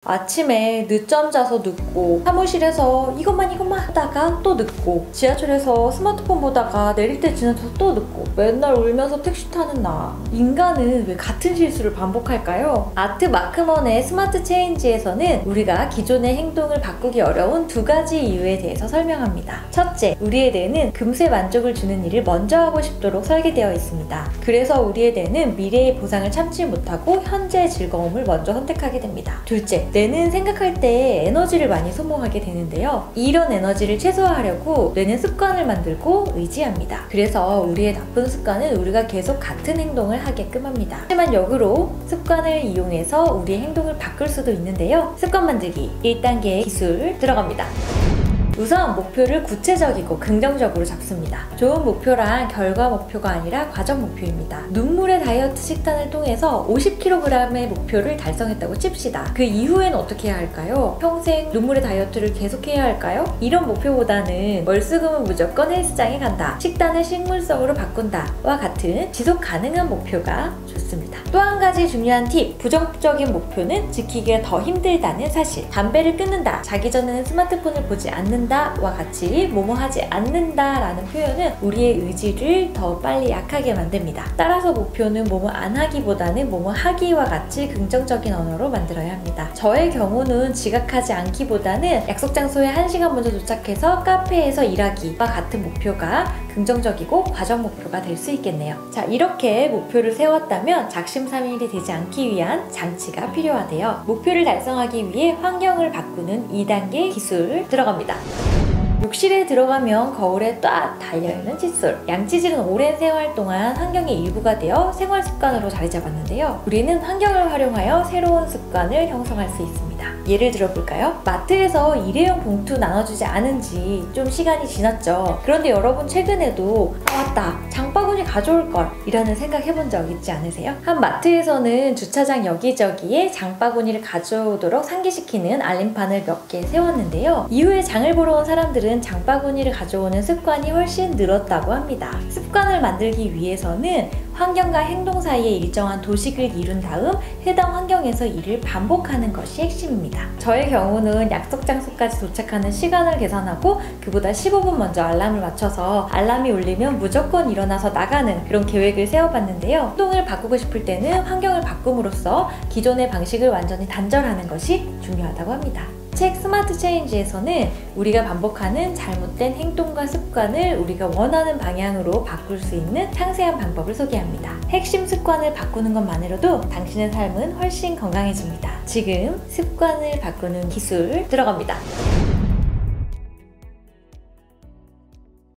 아침에 늦잠 자서 늦고, 사무실에서 이것만 하다가 또 늦고, 지하철에서 스마트폰 보다가 내릴 때 지나쳐서 또 늦고, 맨날 울면서 택시 타는 나. 인간은 왜 같은 실수를 반복할까요? 아트 마크먼의 스마트 체인지에서는 우리가 기존의 행동을 바꾸기 어려운 2가지 이유에 대해서 설명합니다. 첫째, 우리의 뇌는 금세 만족을 주는 일을 먼저 하고 싶도록 설계되어 있습니다. 그래서 우리의 뇌는 미래의 보상을 참지 못하고 현재의 즐거움을 먼저 선택하게 됩니다. 둘째, 뇌는 생각할 때 에너지를 많이 소모하게 되는데요. 이런 에너지를 최소화하려고 뇌는 습관을 만들고 의지합니다. 그래서 우리의 나쁜 습관은 우리가 계속 같은 행동을 하게끔 합니다. 하지만 역으로 습관을 이용해서 우리의 행동을 바꿀 수도 있는데요. 습관 만들기 1단계 기술 들어갑니다. 우선 목표를 구체적이고 긍정적으로 잡습니다. 좋은 목표란 결과 목표가 아니라 과정 목표입니다. 눈물의 다이어트 식단을 통해서 50kg의 목표를 달성했다고 칩시다. 그 이후엔 어떻게 해야 할까요? 평생 눈물의 다이어트를 계속해야 할까요? 이런 목표보다는 월수금은 무조건 헬스장에 간다, 식단을 식물성으로 바꾼다 와 같은 지속 가능한 목표가 좋습니다. 또 한 가지 중요한 팁, 부정적인 목표는 지키기가 더 힘들다는 사실. 담배를 끊는다, 자기 전에는 스마트폰을 보지 않는다 와 같이 뭐뭐 하지 않는다 라는 표현은 우리의 의지를 더 빨리 약하게 만듭니다. 따라서 목표는 뭐뭐 안 하기보다는 뭐뭐 하기와 같이 긍정적인 언어로 만들어야 합니다. 저의 경우는 지각하지 않기보다는 약속 장소에 1시간 먼저 도착해서 카페에서 일하기와 같은 목표가 긍정적이고 과정 목표가 될 수 있겠네요. 자, 이렇게 목표를 세웠다면 작심삼일이 되지 않기 위한 장치가 필요하대요. 목표를 달성하기 위해 환경을 바꾸는 2단계 기술 들어갑니다. 욕실에 들어가면 거울에 딱 달려있는 칫솔. 양치질은 오랜 생활 동안 환경의 일부가 되어 생활 습관으로 자리 잡았는데요. 우리는 환경을 활용하여 새로운 습관을 형성할 수 있습니다. 예를 들어볼까요? 마트에서 일회용 봉투 나눠주지 않은 지 좀 시간이 지났죠. 그런데 여러분 최근에도 맞다, 장바구니 가져올걸 이라는 생각 해본 적 있지 않으세요? 한 마트에서는 주차장 여기저기에 장바구니를 가져오도록 상기시키는 알림판을 몇 개 세웠는데요. 이후에 장을 보러 온 사람들은 장바구니를 가져오는 습관이 훨씬 늘었다고 합니다. 습관을 만들기 위해서는 환경과 행동 사이에 일정한 도식을 이룬 다음 해당 환경에서 일을 반복하는 것이 핵심입니다. 저의 경우는 약속 장소까지 도착하는 시간을 계산하고 그보다 15분 먼저 알람을 맞춰서 알람이 울리면 무조건 일어나서 나가는 그런 계획을 세워봤는데요. 행동을 바꾸고 싶을 때는 환경을 바꿈으로써 기존의 방식을 완전히 단절하는 것이 중요하다고 합니다. 책 스마트 체인지에서는 우리가 반복하는 잘못된 행동과 습관을 우리가 원하는 방향으로 바꿀 수 있는 상세한 방법을 소개합니다. 핵심 습관을 바꾸는 것만으로도 당신의 삶은 훨씬 건강해집니다. 지금 습관을 바꾸는 기술 들어갑니다.